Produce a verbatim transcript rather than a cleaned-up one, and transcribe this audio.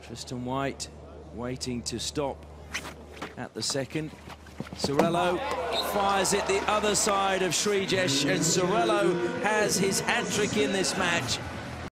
Tristan White waiting to stop at the second. Ciriello fires it the other side of Srijesh, and Ciriello has his hat-trick in this match.